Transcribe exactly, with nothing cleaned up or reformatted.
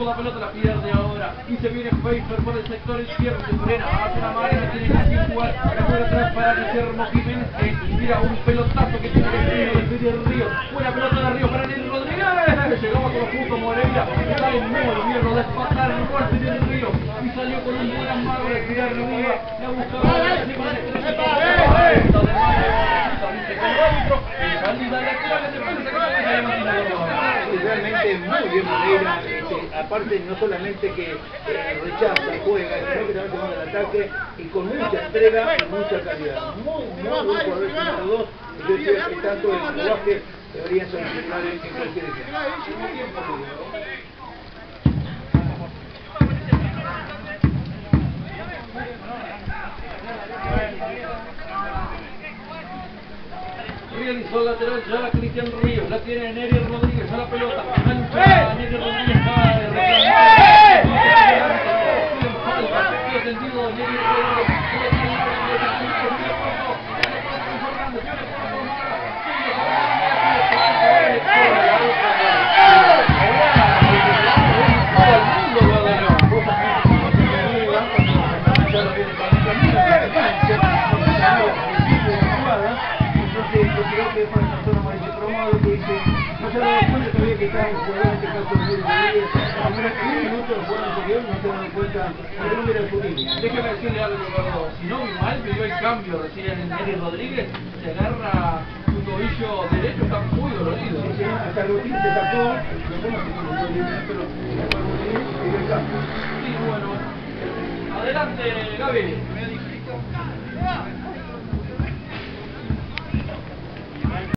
la pelota, la pierde ahora. Y se viene Pfeiffer por el sector izquierdo, se frena, hace una marca, tiene que jugar. La puede atrás para Guillermo Jiménez, que tira un pelotazo que tiene el Río, le pide el Río. Buena pelota de Río para Nelly Rodríguez. Llegaba con los puntos Moreira, sale muy bien, lo despatar el golpe del Río. Y salió con un buen amargo de tirar arriba. La buscaba de la encima de tres. Salida lateral, se puede sacar realmente muy bien Moreira, este, aparte no solamente que eh, rechaza, juega, sino que también toma el ataque y con mucha entrega y mucha calidad. Muy, muy buen jugador el número dos. Yo creo que tanto el Vázquez deberían ser titulares en cualquier equipo. Realizó el lateral ya la Cristian Ríos, la tiene Nery Rodríguez a la pelota, mancha Nery Rodríguez cae, falta, atendido Nery Rodríguez, creo que es para esta zona más promodo que dice, no se da cuenta todavía que está en jugador, en este caso Nery Rodríguez, a menos que un minuto del juego anterior no se dan cuenta de dónde era su línea. Déjeme decirle algo, Eduardo, si no vi mal, pidió el cambio recién en Nery Rodríguez, se agarra su tobillo derecho, está muy dolorido. Sí, sí, hasta Rutín se sacó, no como si no lo línea, pero se fue muy bien y pidió el cambio. Sí, bueno, adelante Gaby.